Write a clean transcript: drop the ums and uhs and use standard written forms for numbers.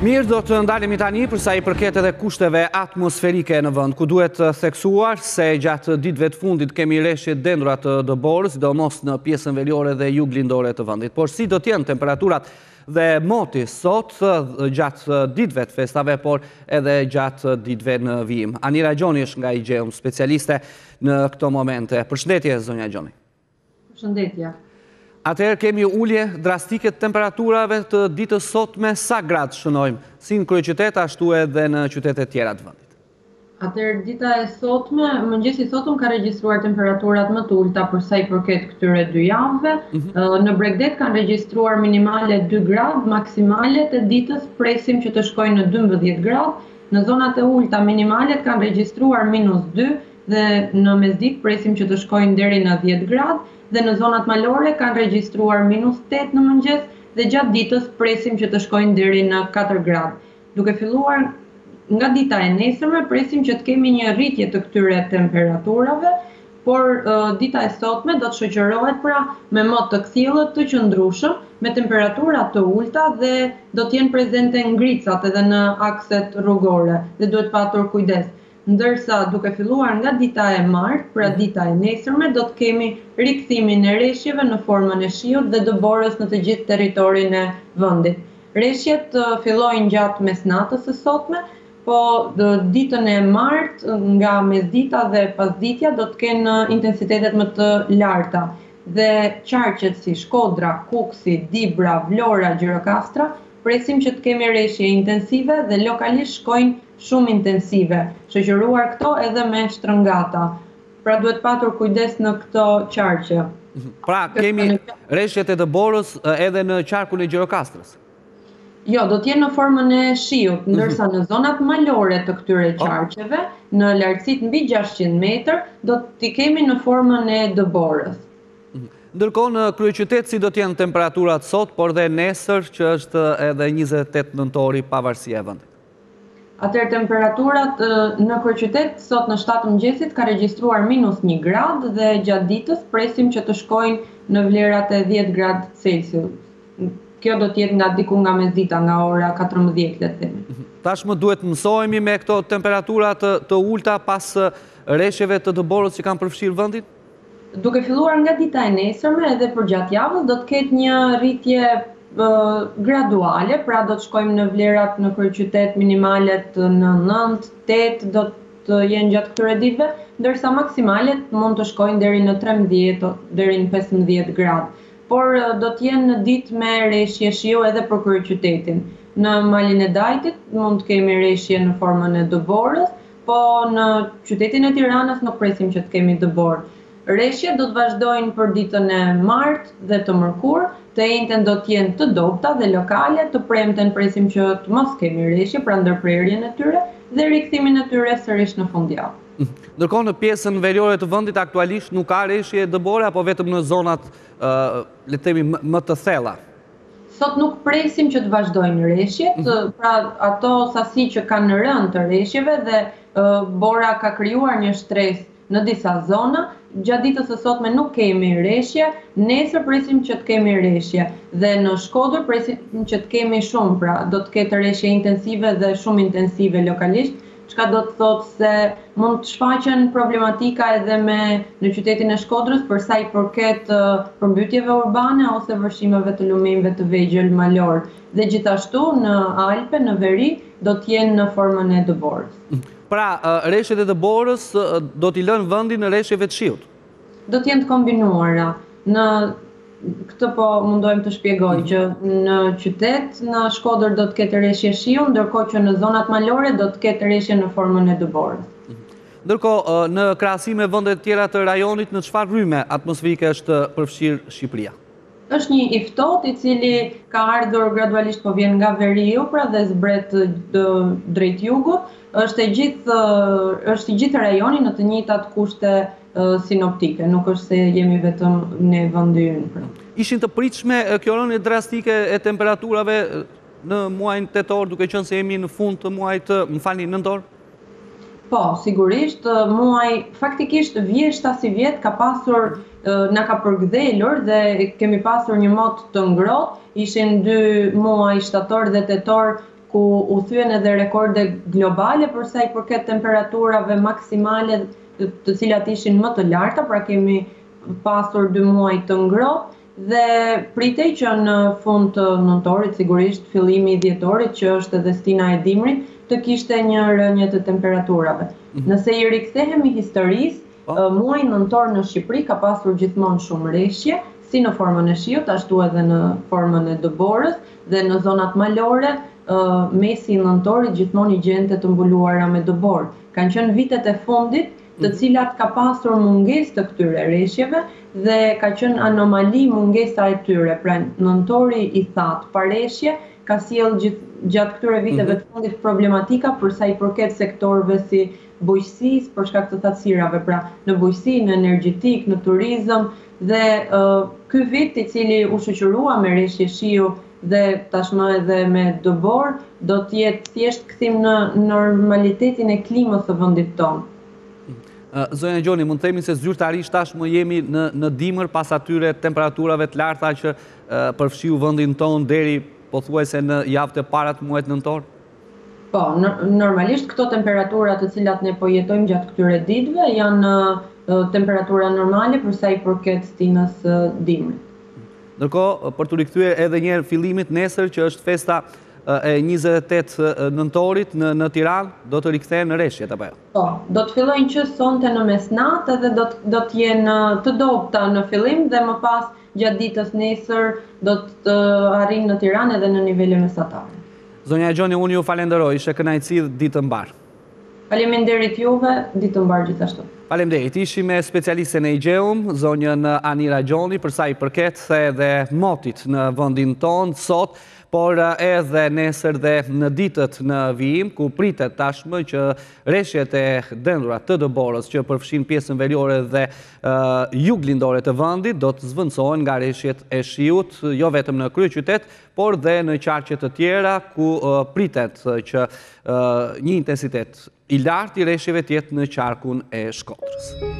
Mirë, do të ndalemi tani përsa i përket edhe kushteve atmosferike në vend, ku duhet theksuar se gjatë ditëve të fundit kemi rreshje dendra të dëborës, sidomos në pjesën veriore dhe juglindore të vendit. Por si do të jenë temperaturat dhe moti sot gjatë ditëve të festave, por edhe gjatë ditëve në vijim. Anira Gjoni është nga IGEUM, specialiste në këto momente. Përshëndetje, zonja Gjoni. Përshëndetje. Atëherë kemi ullje drastike të temperaturave të ditës sotme, sa gradë shënojmë, si në kryeqytet ashtu edhe në qytetet tjera të vendit. Atëherë dita e sotme, mëngjesi sotëm ka regjistruar temperaturat më të ulta për sa i përket këtyre dy javëve. Në Bregdet kanë regjistruar minimale 2 gradë, maksimale të ditës presim që të shkojnë në 12 gradë. Në zonat e ulta minimalet kanë regjistruar -2 dhe në mesditë presim që të shkojnë deri në 10 gradë. Dhe në zonat malore kanë regjistruar -8 në mëngjes dhe gjatë ditës presim që të shkojnë deri në 4 gradë. Duke filluar nga dita e nesërme, presim që të kemi një rritje të këtyre temperaturave, por dita e sotme do të shoqërohet pra me mot të kthjellët të qëndrueshëm, me temperatura të ulta dhe do të jenë prezente ngricat edhe në akset rrugore dhe duhet patur kujdes. Ndërsa duke filluar nga dita e martë, pra dita e nesërme, do të kemi rikthimin e rreshjeve në formën e shiut dhe dëborës në të gjithë territorin e vendit. Rreshjet fillojnë gjatë mesnatës së sotme, po ditën e martë nga mesdita dhe pasditja do të kenë intensitetet më të larta dhe qarqet si Shkodra, Kuksi, Dibra, Vlora, Gjirokastra presim që të kemi rreshje intensive dhe lokalisht shkojnë shumë intensive, shoqëruar këto edhe me shtrëngata. Pra duhet patur kujdes në këto qarqe. Pra kemi rreshjet e dëborës edhe në qarkun e Gjirokastrës? Jo, do të jenë në formën e shiut, ndërsa në zonat malore të këtyre qarqeve, në lartësitë mbi 600 metër, do t'i kemi në formën e dëborës. Ndërkohë në kryeqytet si do të jenë temperaturat sot, por dhe nesër që është edhe 28 nëntori pavarësia e vendit? Atëherë temperaturat në kryeqytet sot në 7 mëngjesit ka regjistruar -1 gradë dhe gjatë ditës presim që të shkojnë në vlerat e 10 gradë Celcius. Kjo do të jetë nga diku nga mesdita, nga ora 14, le të themi. Tashmë duhet mësohemi me këto temperaturat të ulta pas rreshjeve të dëborës që kanë përfshirë vendin? Duke filluar nga dita e nesërme edhe për gjatë javës do të ketë një rritje graduale, pra do të shkojmë në vlerat në kryeqytet minimalet në 9, 8 do të jenë gjatë këtyre ditëve, ndërsa maksimalet mund të shkojnë deri në 13 deri në 15 gradë. Por do të jenë në ditë me rreshje shiu edhe për kryeqytetin. Në malin e Dajtit mund të kemi rreshje në formën e dëborës, po në qytetin e Tiranës nuk presim që të kemi dëborë. Rreshjet do të vazhdojnë për ditën e martë dhe të mërkurë, të njëjtën do të jenë të dobta dhe lokale, të premten presim që të mos kemi rreshje pra ndërprerjen e tyre dhe rikthimin e tyre sërish në fundjavë. Ndërkohë në pjesën veriore të vendit aktualisht nuk ka rreshje dëbore apo vetëm në zonat le të themi më të thella? Sot nuk presim që të vazhdojnë rreshjet, pra ato sasi që kanë rënë të rreshjeve dhe bora ka krijuar një stres në disa zona. Gjatë ditës së sotme nuk kemi rreshje, nesër presim që të kemi rreshje dhe në Shkodër presim që të kemi shumë, pra do të ketë rreshje intensive dhe shumë intensive lokalisht, çka do të thotë se mund të shfaqen problematika edhe në qytetin e Shkodrës për sa i përket përmbytjeve urbane ose vërshimeve të lumimeve të vegjël malor. Dhe gjithashtu në Alpe, në veri, do të jenë në formën e dëborës. Pra, rreshjet e dëborës do t'i lënë vendin në rreshjeve të shiut? Do t'jenë të kombinuara. Në këtë po mundohem të shpjegoj që në qytet, në Shkodër do të ketë rreshje shiu, ndërkohë që në zonat malore do të ketë rreshje në formën e dëborës. Ndërkohë, në krahasim me vendet tjera të rajonit, në çfarë rrymë atmosferike është përfshirë Shqipëria? Është një i ftohtë i cili ka ardhur gradualisht po vjen nga veriu pra dhe zbret drejt jugut. Është i gjithë rajoni në të njëjtat kushte sinoptike, nuk është se jemi vetëm në vendi ynë. Ishin të pritshme kjo rënje drastike e temperaturave në muajin tetor, duke qenë se jemi në fund të muajit, nëntor? Po, sigurisht, faktikisht vjeshta si vjet ka pasur, na ka përkëdhelur dhe kemi pasur një mot të ngrohtë, ishin 2 muaj shtator dhe tetor ku u thyen edhe rekorde globale për sa i përket temperaturave maksimale të cilat ishin më të larta, pra kemi pasur 2 muaj të ngrohtë dhe pritej që në fund të nëntorit, sigurisht fillimi i dhjetorit, që është edhe stina e dimrit, të kishte një rënje të temperaturave. Nëse i rikthehemi historisë, muaji nëntor në Shqipëri ka pasur gjithmonë shumë rreshje, si në formën e shiut, ashtu edhe në formën e dëborës dhe në zonat malore, mesi i nëntorit gjithmonë i gjente të mbuluara me dëborë. Kanë qenë vitet e fundit të cilat ka pasur mungesë të këtyre rreshjeve dhe ka qenë anomali mungesa e tyre. Pra nëntori i thatë pa rreshje ka sjell gjatë këtyre viteve të fundit problematika për sa i përket sektorëve si bujqësisë për shkak të thatësirave, pra në bujqësi, në energjetik, në turizëm dhe ky vit i cili u shoqërua me rreshje shiu dhe tashmë edhe me dëbor do të jetë thjesht kthim në normalitetin e klimës së vendit tonë. Zonja Gjoni, mund të themi se zyrtarisht tashmë jemi në dimër pas atyre temperaturave të larta që përfshiu vendin tonë deri pothuajse në javët e para të muajit nëntor? Po, normalisht këto temperatura të cilat ne po jetojmë gjatë këtyre ditëve janë temperatura normale për sa i përket stinës dimrit. Ndërkohë, për të rikthyer edhe një herë fillimit nesër që është festa e 28 nëntorit në Tiranë, do të rikthehen në rreshjet apo jo? Po, do të fillojnë që sonte në mesnatë dhe do të jenë të dobta në fillim dhe më pas gjatë ditës nesër do të arrijnë në Tiranë edhe në nivele mesatare. Zonja Gjoni, unë ju falenderoj, ishe kënaqësi ditë mbar. Faleminderit juve, ditë mbar gjithashtu. Faleminderit, ishim me specialisten e Igjeum, zonjën Anira Gjoni, për sa i përket edhe motit në vendin tonë sot, por edhe nesër dhe në ditët në vijim, ku pritet tashmë që rreshjet e dendurat të dëborës që përfshin pjesën veriore dhe juglindore të vendit do të zvendësohen nga rreshjet e shiut, jo vetëm në kryeqytet, por dhe në qarqe të tjera ku pritet që një intensitet i lartë i rreshjeve të jetë në qarkun e Shkodrës.